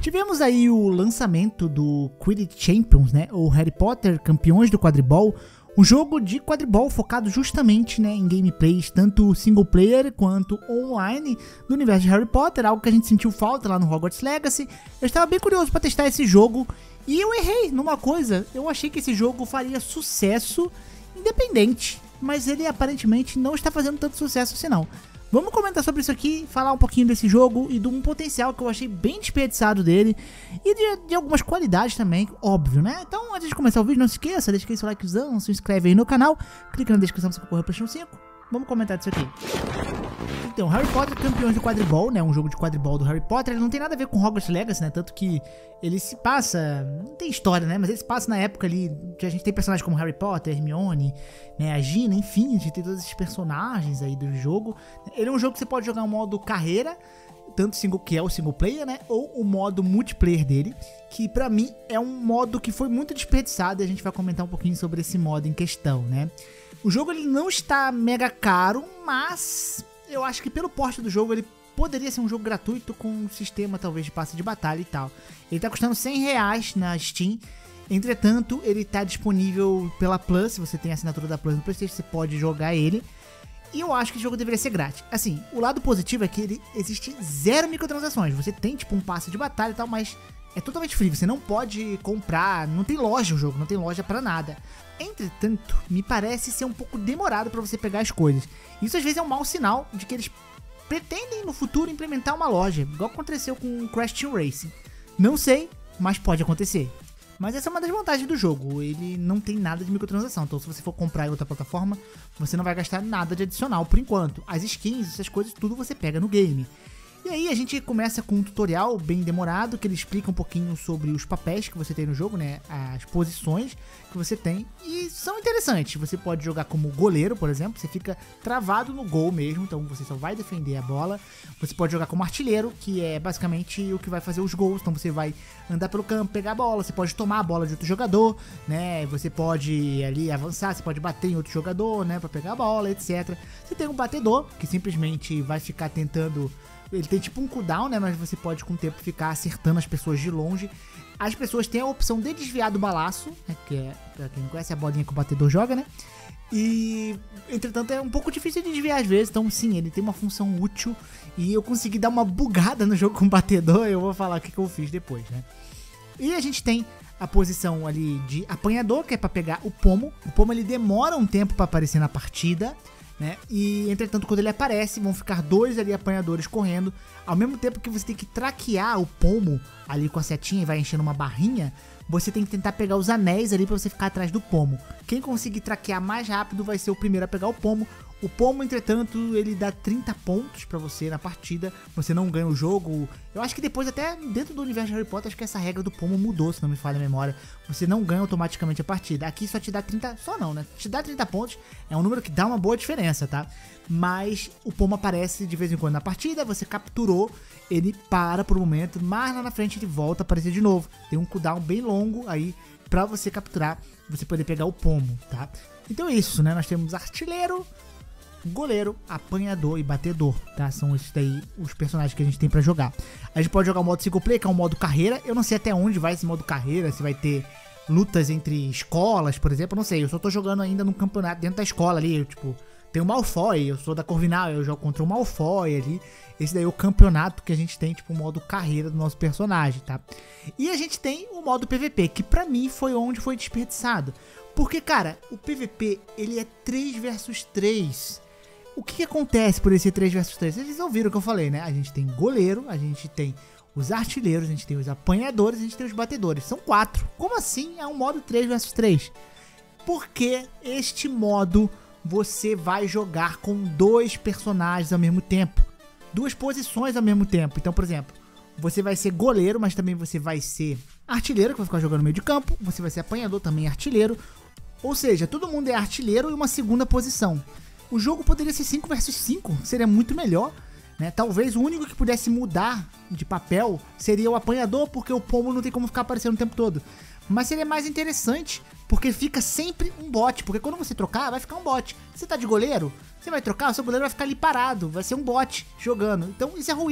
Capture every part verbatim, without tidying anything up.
Tivemos aí o lançamento do Quidditch Champions, né, ou Harry Potter Campeões do Quadribol, um jogo de quadribol focado justamente, né, em gameplays tanto single player quanto online do universo de Harry Potter, algo que a gente sentiu falta lá no Hogwarts Legacy. Eu estava bem curioso para testar esse jogo e eu errei numa coisa, eu achei que esse jogo faria sucesso independente, mas ele aparentemente não está fazendo tanto sucesso assim não. Vamos comentar sobre isso aqui, falar um pouquinho desse jogo e de um potencial que eu achei bem desperdiçado dele e de, de algumas qualidades também, óbvio, né? Então, antes de começar o vídeo, não se esqueça, deixa aquele seu likezão, se inscreve aí no canal, clica na descrição pra você concorrer pro PlayStation cinco. Vamos comentar disso aqui. Então, Harry Potter Campeões de Quadribol, né, um jogo de quadribol do Harry Potter, ele não tem nada a ver com Hogwarts Legacy, né, tanto que ele se passa, não tem história, né, mas ele se passa na época ali, que a gente tem personagens como Harry Potter, Hermione, né, a Gina, enfim, a gente tem todos esses personagens aí do jogo. Ele é um jogo que você pode jogar no modo carreira, tanto single, que é o single player, né, ou o modo multiplayer dele, que pra mim é um modo que foi muito desperdiçado e a gente vai comentar um pouquinho sobre esse modo em questão, né. O jogo ele não está mega caro, mas eu acho que pelo porte do jogo ele poderia ser um jogo gratuito com um sistema talvez de passe de batalha e tal. Ele está custando cem reais na Steam, entretanto ele está disponível pela Plus, se você tem a assinatura da Plus no PlayStation você pode jogar ele. E eu acho que o jogo deveria ser grátis. Assim, o lado positivo é que ele existe zero microtransações, você tem tipo um passe de batalha e tal, mas é totalmente free, você não pode comprar, não tem loja o jogo, não tem loja pra nada. Entretanto, me parece ser um pouco demorado pra você pegar as coisas. Isso às vezes é um mau sinal de que eles pretendem no futuro implementar uma loja, igual aconteceu com Crash Team Racing. Não sei, mas pode acontecer. Mas essa é uma das vantagens do jogo, ele não tem nada de microtransação, então se você for comprar em outra plataforma, você não vai gastar nada de adicional por enquanto. As skins, essas coisas, tudo você pega no game. E aí a gente começa com um tutorial bem demorado, que ele explica um pouquinho sobre os papéis que você tem no jogo, né, as posições que você tem, e são interessantes. Você pode jogar como goleiro, por exemplo, você fica travado no gol mesmo, então você só vai defender a bola. Você pode jogar como artilheiro, que é basicamente o que vai fazer os gols, então você vai andar pelo campo, pegar a bola, você pode tomar a bola de outro jogador, né, você pode ali avançar, você pode bater em outro jogador, né, pra pegar a bola, etcétera. Você tem um batedor, que simplesmente vai ficar tentando... Ele tem tipo um cooldown, né, mas você pode com o tempo ficar acertando as pessoas de longe. As pessoas têm a opção de desviar do balaço, né, que é, pra quem não conhece, a bolinha que o batedor joga, né. E, entretanto, é um pouco difícil de desviar às vezes, então sim, ele tem uma função útil. E eu consegui dar uma bugada no jogo com o batedor, eu vou falar o que, que eu fiz depois, né. E a gente tem a posição ali de apanhador, que é pra pegar o pomo. O pomo ele demora um tempo pra aparecer na partida, né? E entretanto quando ele aparece vão ficar dois ali apanhadores correndo, ao mesmo tempo que você tem que traquear o pomo ali com a setinha e vai enchendo uma barrinha, você tem que tentar pegar os anéis ali pra você ficar atrás do pomo. Quem conseguir traquear mais rápido vai ser o primeiro a pegar o pomo. O pomo, entretanto, ele dá trinta pontos pra você na partida, você não ganha o jogo. Eu acho que depois, até dentro do universo de Harry Potter, acho que essa regra do pomo mudou, se não me falha a memória. Você não ganha automaticamente a partida. Aqui só te dá trinta, só não, né? Te dá trinta pontos, é um número que dá uma boa diferença, tá? Mas o pomo aparece de vez em quando na partida, você capturou, ele para por um momento, mas lá na frente ele volta a aparecer de novo. Tem um cooldown bem longo aí pra você capturar, você poder pegar o pomo, tá? Então é isso, né? Nós temos artilheiro, goleiro, apanhador e batedor, tá? São esses daí os personagens que a gente tem pra jogar. A gente pode jogar o modo single player, que é um modo carreira. Eu não sei até onde vai esse modo carreira, se vai ter lutas entre escolas, por exemplo, eu não sei. Eu só tô jogando ainda num campeonato dentro da escola ali, eu, tipo, tem o Malfoy, eu sou da Corvinal, eu jogo contra o Malfoy ali. Esse daí é o campeonato que a gente tem, tipo, o modo carreira do nosso personagem, tá? E a gente tem o modo P V P, que pra mim foi onde foi desperdiçado. Porque, cara, o P V P, ele é três versus três. O que, que acontece por esse três versus três? Vocês ouviram o que eu falei, né? A gente tem goleiro, a gente tem os artilheiros, a gente tem os apanhadores, a gente tem os batedores. São quatro. Como assim é um modo três versus três? Porque este modo você vai jogar com dois personagens ao mesmo tempo. Duas posições ao mesmo tempo. Então, por exemplo, você vai ser goleiro, mas também você vai ser artilheiro, que vai ficar jogando no meio de campo. Você vai ser apanhador, também artilheiro. Ou seja, todo mundo é artilheiro e uma segunda posição. O jogo poderia ser cinco versus cinco, seria muito melhor, né? Talvez o único que pudesse mudar de papel seria o apanhador, porque o pomo não tem como ficar aparecendo o tempo todo. Mas seria mais interessante, porque fica sempre um bot, porque quando você trocar, vai ficar um bot. Você tá de goleiro, você vai trocar, o seu goleiro vai ficar ali parado, vai ser um bot jogando. Então isso é ruim.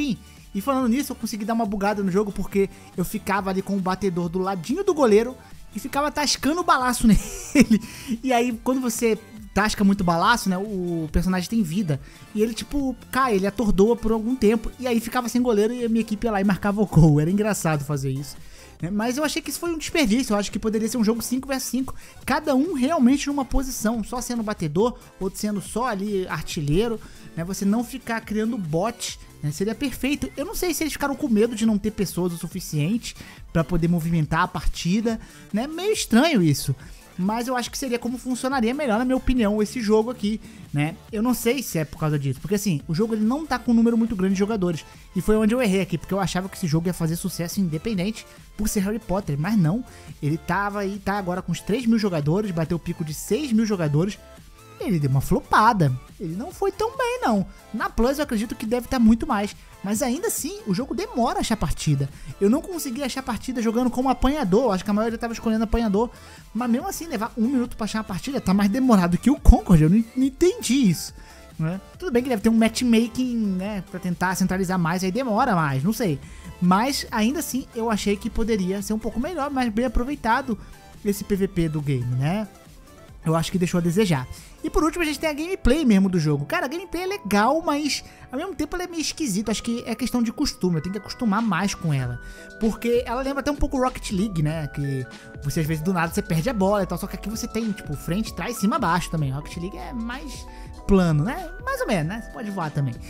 E falando nisso, eu consegui dar uma bugada no jogo porque eu ficava ali com o batedor do ladinho do goleiro e ficava tascando o balaço nele. E aí, quando você tasca muito balaço, né, o personagem tem vida. E ele, tipo, cai, ele atordoa por algum tempo. E aí ficava sem goleiro e a minha equipe ia lá e marcava o gol. Era engraçado fazer isso. Mas eu achei que isso foi um desperdício. Eu acho que poderia ser um jogo cinco versus cinco, cada um realmente numa posição, só sendo batedor, outro sendo só ali artilheiro, né? Você não ficar criando bots, né? Seria perfeito. Eu não sei se eles ficaram com medo de não ter pessoas o suficiente pra poder movimentar a partida, né? Meio estranho isso. Mas eu acho que seria como funcionaria melhor, na minha opinião, esse jogo aqui, né? Eu não sei se é por causa disso, porque assim, o jogo ele não tá com um número muito grande de jogadores. E foi onde eu errei aqui, porque eu achava que esse jogo ia fazer sucesso independente por ser Harry Potter, mas não. Ele tava aí, tá agora com uns três mil jogadores, bateu o pico de seis mil jogadores. Ele deu uma flopada, ele não foi tão bem não. Na Plus eu acredito que deve estar muito mais, mas ainda assim o jogo demora a achar partida. Eu não consegui achar partida jogando como apanhador, acho que a maioria estava escolhendo apanhador, mas mesmo assim levar um minuto para achar uma partida tá mais demorado que o Concord, eu não, não entendi isso, né? Tudo bem que deve ter um matchmaking, né, para tentar centralizar mais, aí demora mais, não sei. Mas ainda assim eu achei que poderia ser um pouco melhor, mais bem aproveitado esse P V P do game, né? Eu acho que deixou a desejar. E por último a gente tem a gameplay mesmo do jogo. Cara, a gameplay é legal, mas ao mesmo tempo ela é meio esquisita. Acho que é questão de costume, eu tenho que acostumar mais com ela. Porque ela lembra até um pouco Rocket League, né? Que você às vezes do nada você perde a bola e tal. Só que aqui você tem tipo frente, trás, cima, baixo também. Rocket League é mais plano, né? Mais ou menos, né? Você pode voar também.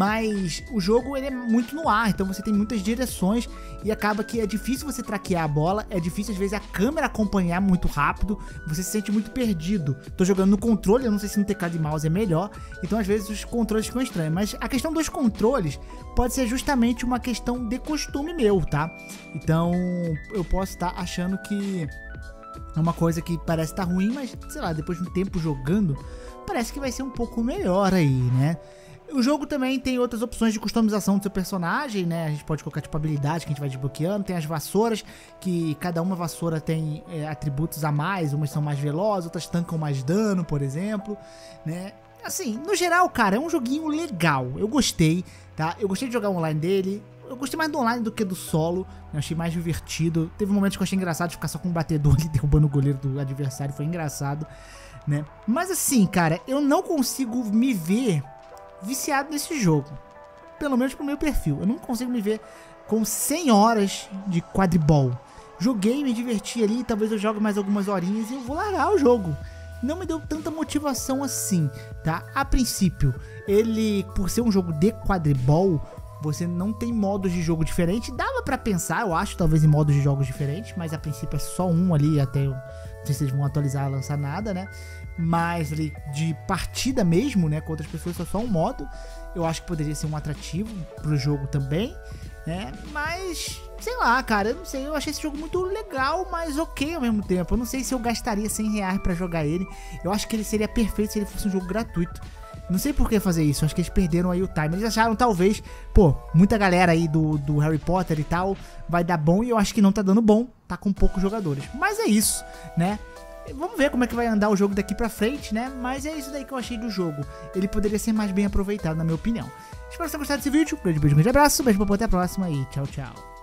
Mas o jogo ele é muito no ar, então você tem muitas direções e acaba que é difícil você traquear a bola, é difícil às vezes a câmera acompanhar muito rápido, você se sente muito perdido. Tô jogando no controle, eu não sei se no teclado de mouse é melhor, então às vezes os controles ficam estranhos, mas a questão dos controles pode ser justamente uma questão de costume meu, tá? Então eu posso estar achando que é uma coisa que parece estar ruim, mas sei lá, depois de um tempo jogando, parece que vai ser um pouco melhor aí, né? O jogo também tem outras opções de customização do seu personagem, né? A gente pode colocar tipo habilidade que a gente vai desbloqueando. Tem as vassouras, que cada uma vassoura tem é, atributos a mais. Umas são mais velozes, outras tancam mais dano, por exemplo, né? Assim, no geral, cara, é um joguinho legal. Eu gostei, tá? Eu gostei de jogar online dele. Eu gostei mais do online do que do solo. Eu achei mais divertido. Teve momentos que eu achei engraçado de ficar só com um batedor ali derrubando o goleiro do adversário. Foi engraçado, né? Mas assim, cara, eu não consigo me ver viciado nesse jogo, pelo menos pro meu perfil. Eu não consigo me ver com cem horas de quadribol. Joguei, me diverti ali, talvez eu jogue mais algumas horinhas e eu vou largar o jogo. Não me deu tanta motivação assim, tá? A princípio, ele, por ser um jogo de quadribol, você não tem modos de jogo diferentes. Dava pra pensar, eu acho, talvez em modos de jogos diferentes, mas a princípio é só um ali, até eu não sei se eles vão atualizar, lançar nada, né? Mas ali de partida mesmo, né, com outras pessoas, só só um modo. Eu acho que poderia ser um atrativo pro jogo também, né? Mas, sei lá, cara, eu não sei, eu achei esse jogo muito legal, mas ok ao mesmo tempo. Eu não sei se eu gastaria cem reais pra jogar ele. Eu acho que ele seria perfeito se ele fosse um jogo gratuito. Não sei por que fazer isso, acho que eles perderam aí o time. Eles acharam talvez, pô, muita galera aí do, do Harry Potter e tal, vai dar bom, e eu acho que não tá dando bom, tá com poucos jogadores. Mas é isso, né? Vamos ver como é que vai andar o jogo daqui pra frente, né? Mas é isso daí que eu achei do jogo. Ele poderia ser mais bem aproveitado, na minha opinião. Espero que você tenha gostado desse vídeo. Um grande beijo, um grande abraço, beijo, até a próxima e tchau, tchau.